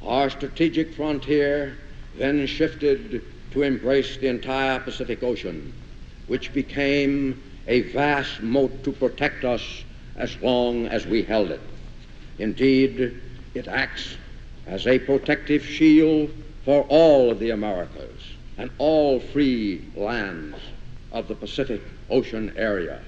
Our strategic frontier then shifted to embrace the entire Pacific Ocean, which became a vast moat to protect us as long as we held it. Indeed, it acts as a protective shield for all of the Americas and all free lands of the Pacific Ocean area.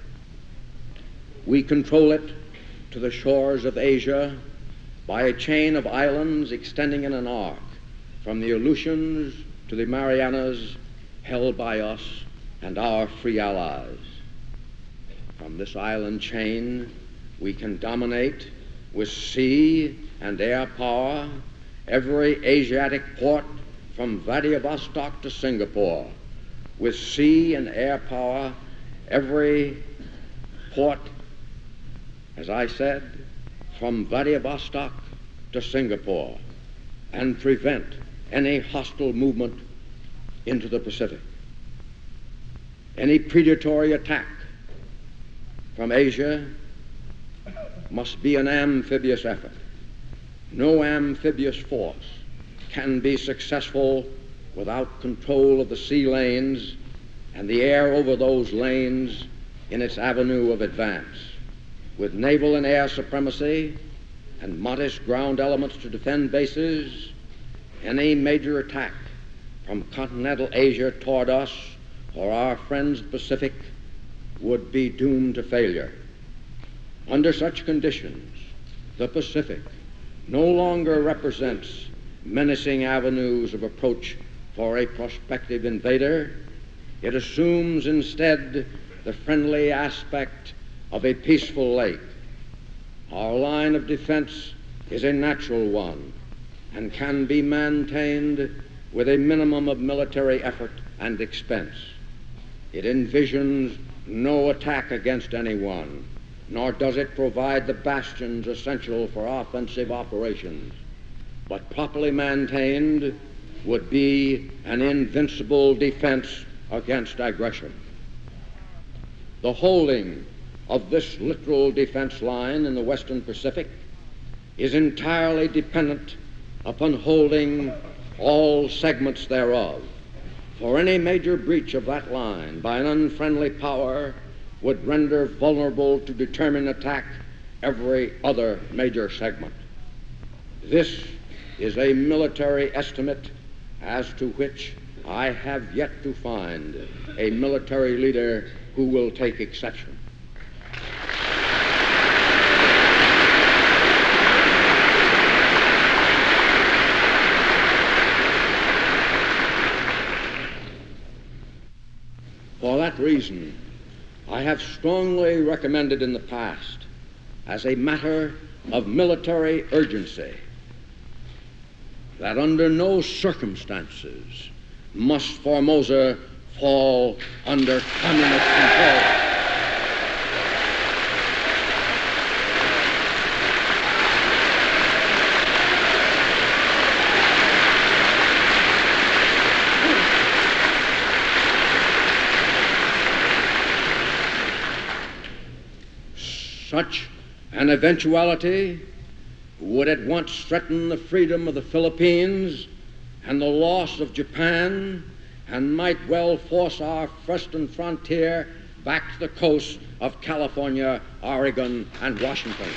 We control it to the shores of Asia by a chain of islands extending in an arc from the Aleutians to the Marianas, held by us and our free allies. From this island chain, we can dominate with sea and air power every Asiatic port from Vladivostok to Singapore, with sea and air power every port, as I said, from Vladivostok to Singapore, and prevent any hostile movement into the Pacific. Any predatory attack from Asia must be an amphibious effort. No amphibious force can be successful without control of the sea lanes and the air over those lanes in its avenue of advance. With naval and air supremacy and modest ground elements to defend bases, any major attack from continental Asia toward us or our friends the Pacific would be doomed to failure. Under such conditions, the Pacific no longer represents menacing avenues of approach for a prospective invader. It assumes instead the friendly aspect of a peaceful lake. Our line of defense is a natural one and can be maintained with a minimum of military effort and expense. It envisions no attack against anyone, nor does it provide the bastions essential for offensive operations, but properly maintained would be an invincible defense against aggression. The holding of this littoral defense line in the Western Pacific is entirely dependent upon holding all segments thereof, for any major breach of that line by an unfriendly power would render vulnerable to determined attack every other major segment. This is a military estimate as to which I have yet to find a military leader who will take exception. For that reason, I have strongly recommended in the past, as a matter of military urgency, that under no circumstances must Formosa fall under communist control. Such an eventuality would at once threaten the freedom of the Philippines and the loss of Japan, and might well force our western frontier back to the coast of California, Oregon, and Washington.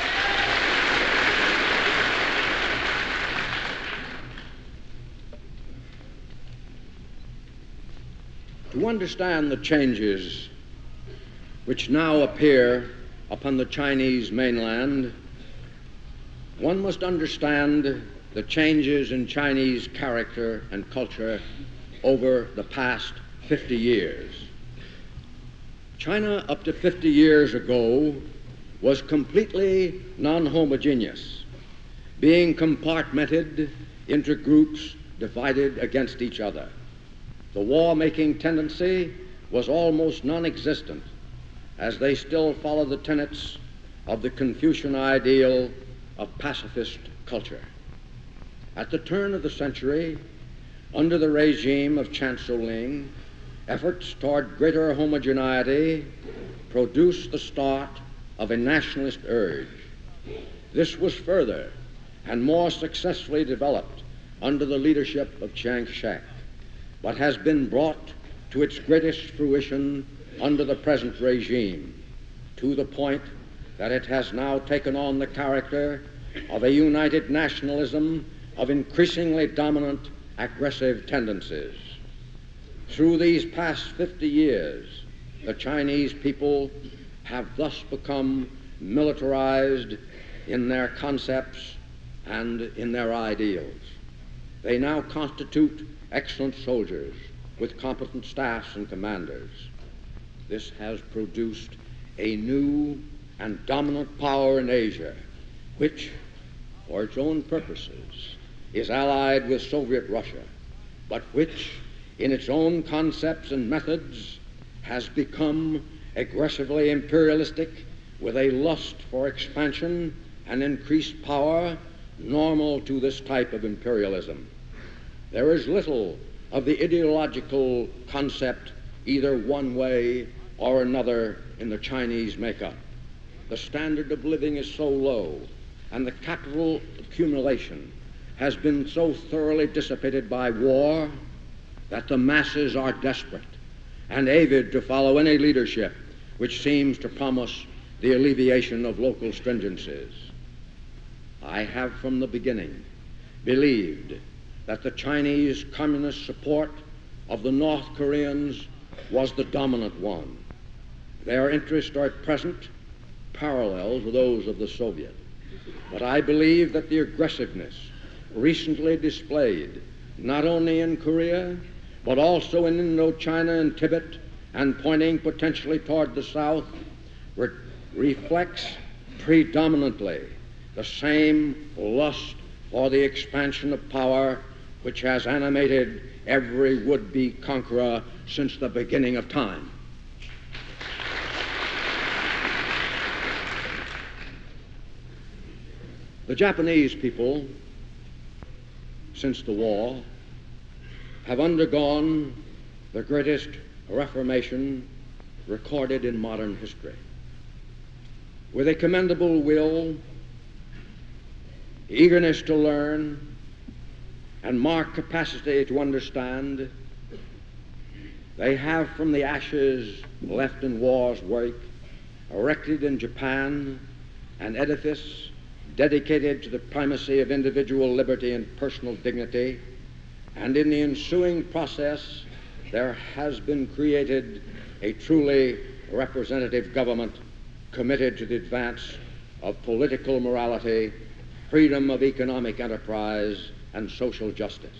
To understand the changes which now appear upon the Chinese mainland, one must understand the changes in Chinese character and culture over the past 50 years. China, up to 50 years ago, was completely non-homogeneous, being compartmented into groups divided against each other. The war-making tendency was almost non-existent, as they still follow the tenets of the Confucian ideal of pacifist culture. At the turn of the century, under the regime of Chancellor Ling, efforts toward greater homogeneity produced the start of a nationalist urge. This was further and more successfully developed under the leadership of Chiang Kai-shek, but has been brought to its greatest fruition under the present regime, to the point that it has now taken on the character of a united nationalism of increasingly dominant aggressive tendencies. Through these past 50 years, the Chinese people have thus become militarized in their concepts and in their ideals. They now constitute excellent soldiers with competent staffs and commanders. This has produced a new and dominant power in Asia, which, for its own purposes, is allied with Soviet Russia, but which, in its own concepts and methods, has become aggressively imperialistic with a lust for expansion and increased power normal to this type of imperialism. There is little of the ideological concept either one way or another in the Chinese makeup. The standard of living is so low, and the capital accumulation has been so thoroughly dissipated by war that the masses are desperate and avid to follow any leadership which seems to promise the alleviation of local stringencies. I have from the beginning believed that the Chinese communist support of the North Koreans was the dominant one. Their interests are at present parallel to those of the Soviet. But I believe that the aggressiveness recently displayed, not only in Korea, but also in Indochina and Tibet, and pointing potentially toward the South, reflects predominantly the same lust for the expansion of power which has animated every would-be conqueror since the beginning of time. The Japanese people, since the war, have undergone the greatest reformation recorded in modern history. With a commendable will, eagerness to learn, and marked capacity to understand, they have, from the ashes left in war's wake, erected in Japan an edifice dedicated to the primacy of individual liberty and personal dignity, and in the ensuing process there has been created a truly representative government committed to the advance of political morality, freedom of economic enterprise, and social justice.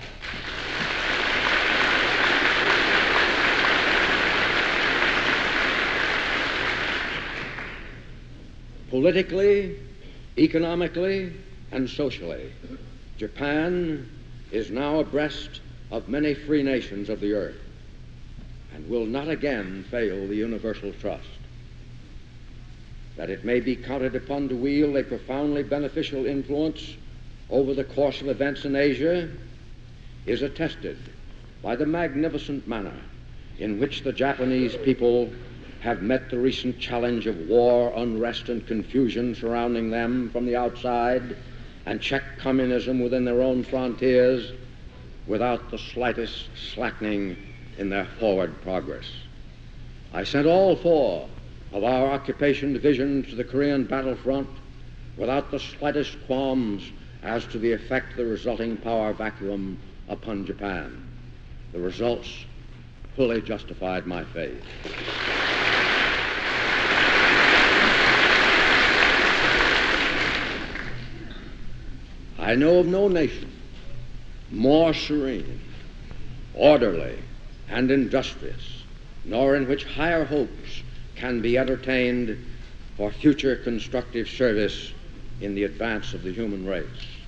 Politically, economically, and socially, Japan is now abreast of many free nations of the earth and will not again fail the universal trust. That it may be counted upon to wield a profoundly beneficial influence over the course of events in Asia is attested by the magnificent manner in which the Japanese people have met the recent challenge of war, unrest, and confusion surrounding them from the outside, and checked communism within their own frontiers without the slightest slackening in their forward progress. I sent all 4 of our occupation divisions to the Korean battlefront without the slightest qualms as to the effect of the resulting power vacuum upon Japan. The results fully justified my faith. I know of no nation more serene, orderly, and industrious, nor in which higher hopes can be entertained for future constructive service in the advance of the human race.